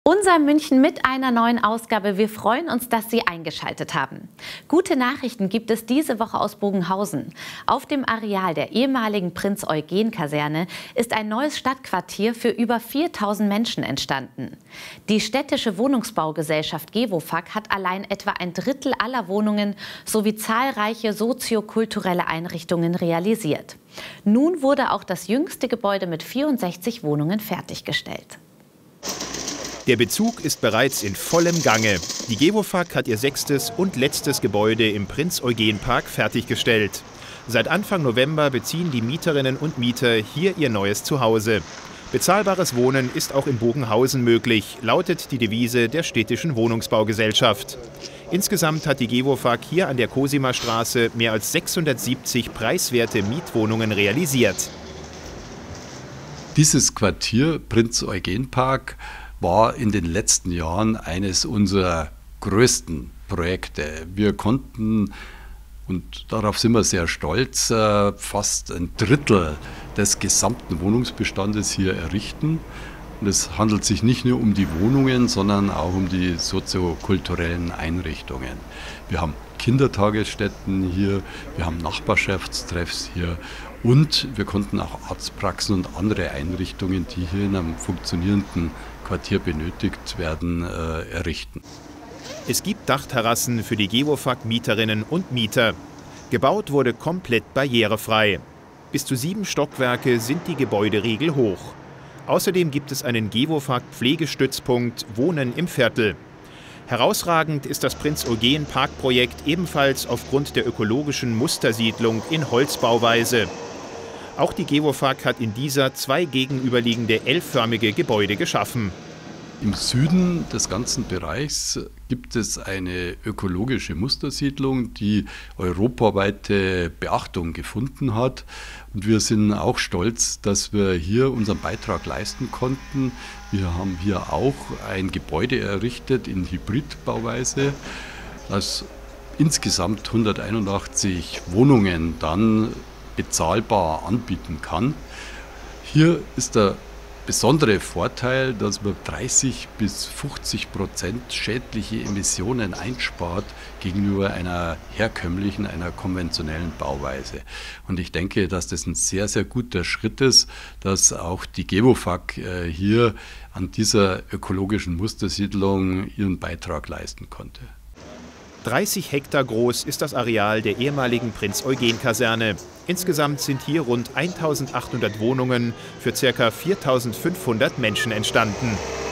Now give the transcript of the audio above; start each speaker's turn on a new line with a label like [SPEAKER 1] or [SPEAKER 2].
[SPEAKER 1] Unser München mit einer neuen Ausgabe. Wir freuen uns, dass Sie eingeschaltet haben. Gute Nachrichten gibt es diese Woche aus Bogenhausen. Auf dem Areal der ehemaligen Prinz-Eugen-Kaserne ist ein neues Stadtquartier für über 4000 Menschen entstanden. Die städtische Wohnungsbaugesellschaft Gewofag hat allein etwa ein Drittel aller Wohnungen sowie zahlreiche soziokulturelle Einrichtungen realisiert. Nun wurde auch das jüngste Gebäude mit 64 Wohnungen fertiggestellt.
[SPEAKER 2] Der Bezug ist bereits in vollem Gange. Die Gewofag hat ihr 6. und letztes Gebäude im Prinz-Eugen-Park fertiggestellt. Seit Anfang November beziehen die Mieterinnen und Mieter hier ihr neues Zuhause. Bezahlbares Wohnen ist auch in Bogenhausen möglich, lautet die Devise der städtischen Wohnungsbaugesellschaft. Insgesamt hat die Gewofag hier an der Cosimer Straße mehr als 670 preiswerte Mietwohnungen realisiert.
[SPEAKER 3] Dieses Quartier Prinz-Eugen-Park war in den letzten Jahren eines unserer größten Projekte. Wir konnten, und darauf sind wir sehr stolz, fast ein Drittel des gesamten Wohnungsbestandes hier errichten. Und es handelt sich nicht nur um die Wohnungen, sondern auch um die soziokulturellen Einrichtungen. Wir haben Kindertagesstätten hier, wir haben Nachbarschaftstreffs hier und wir konnten auch Arztpraxen und andere Einrichtungen, die hier in einem funktionierenden Quartier benötigt werden, errichten.
[SPEAKER 2] Es gibt Dachterrassen für die Gewofag-Mieterinnen und Mieter. Gebaut wurde komplett barrierefrei. Bis zu 7 Stockwerke sind die Gebäuderiegel hoch. Außerdem gibt es einen Gewofag-Pflegestützpunkt Wohnen im Viertel. Herausragend ist das Prinz-Eugen-Park-Projekt ebenfalls aufgrund der ökologischen Mustersiedlung in Holzbauweise. Auch die Gewofag hat in dieser 2 gegenüberliegende L-förmige Gebäude geschaffen.
[SPEAKER 3] Im Süden des ganzen Bereichs gibt es eine ökologische Mustersiedlung, die europaweite Beachtung gefunden hat. Und wir sind auch stolz, dass wir hier unseren Beitrag leisten konnten. Wir haben hier auch ein Gebäude errichtet in Hybridbauweise, das insgesamt 181 Wohnungen dann bezahlbar anbieten kann. Hier ist der besondere Vorteil, dass man 30–50% schädliche Emissionen einspart gegenüber einer herkömmlichen, einer konventionellen Bauweise. Und ich denke, dass das ein sehr, sehr guter Schritt ist, dass auch die Gewofag hier an dieser ökologischen Mustersiedlung ihren Beitrag leisten konnte.
[SPEAKER 2] 30 Hektar groß ist das Areal der ehemaligen Prinz-Eugen-Kaserne. Insgesamt sind hier rund 1800 Wohnungen für ca. 4500 Menschen entstanden.